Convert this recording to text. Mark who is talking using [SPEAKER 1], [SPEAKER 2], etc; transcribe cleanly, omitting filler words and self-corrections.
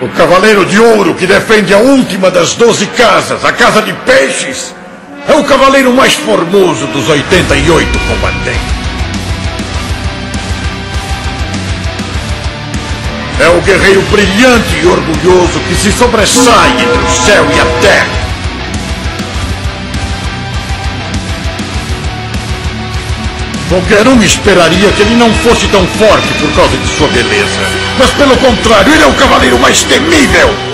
[SPEAKER 1] O Cavaleiro de Ouro que defende a última das 12 casas, a Casa de Peixes, é o cavaleiro mais formoso dos 88 combatentes. É o guerreiro brilhante e orgulhoso que se sobressai entre o céu e a terra. Qualquer um esperaria que ele não fosse tão forte por causa de sua beleza. Mas pelo contrário, ele é o cavaleiro mais temível.